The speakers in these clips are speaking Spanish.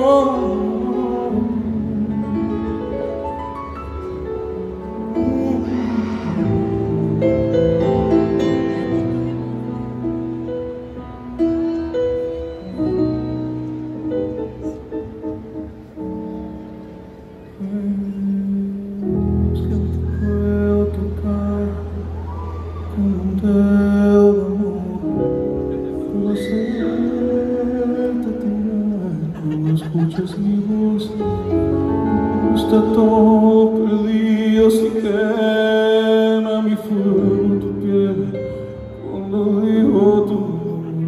Escuchas mi voz, está todo perdido, si quema mi fuego tu piel cuando digo tu nombre.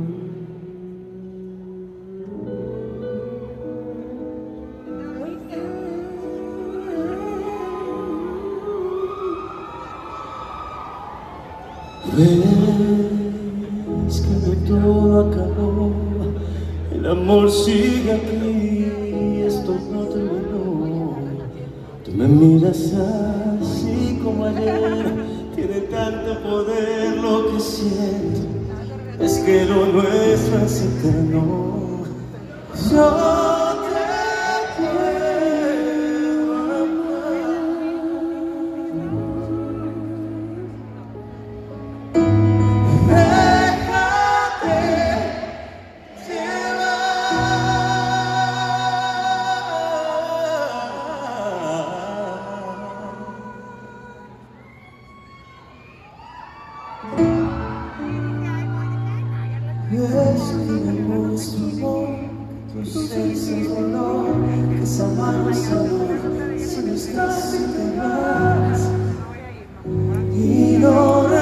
Ves que de todo acabó, el amor sigue aquí, esto no terminó. Tú me miras así como ayer, tiene tanto poder lo que siento, es que lo nuestro es eterno. Yo te puedo amar. Es que mi amor es tu amor, tu ausencia es dolor, que es amargo es amor, si no estás y te vas, y no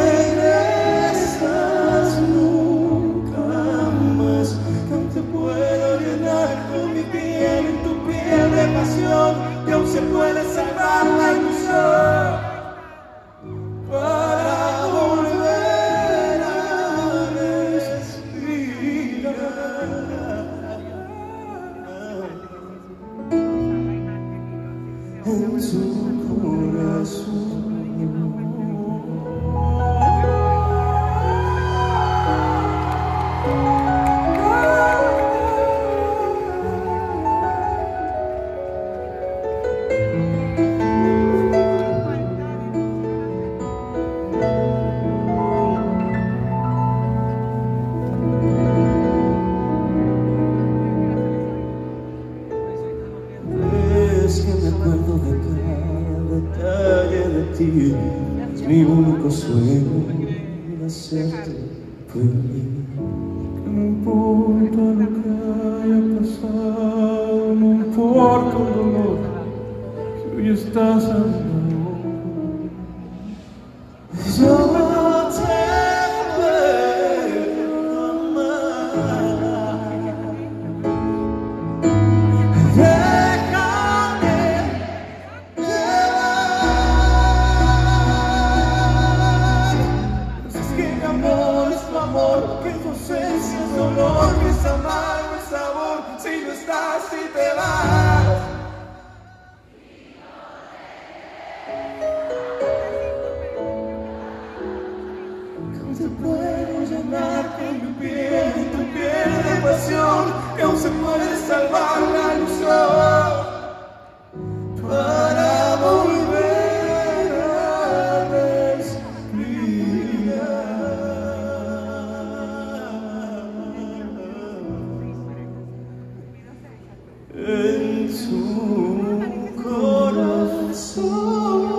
regresas nunca más. No te puedo llenar con mi piel, en tu piel de pasión, que aún se puede salvar la ilusión. En su corazón. Es que me acuerdo de cada detalle de ti, es mi único sueño, hacerte feliz. Que no importa lo que haya pasado, no importa el dolor, si hoy estás a mi lado. Yo te puedo amar. Que tu ausencia es dolor, que es amargo el sabor, si no estás y te vas. Que aún se puedo llenar con mi piel y tu piel de pasión, que aún se puede salvar la ilusión para volver a en su corazón.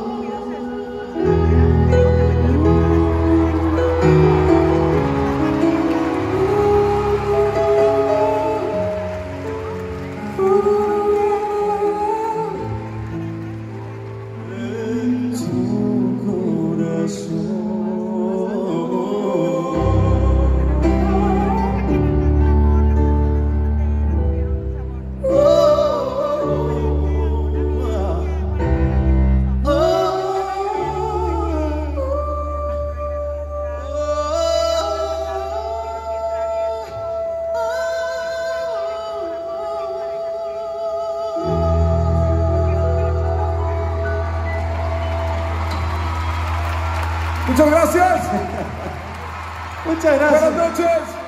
En su corazón. Muchas gracias. Muchas gracias. Buenas noches.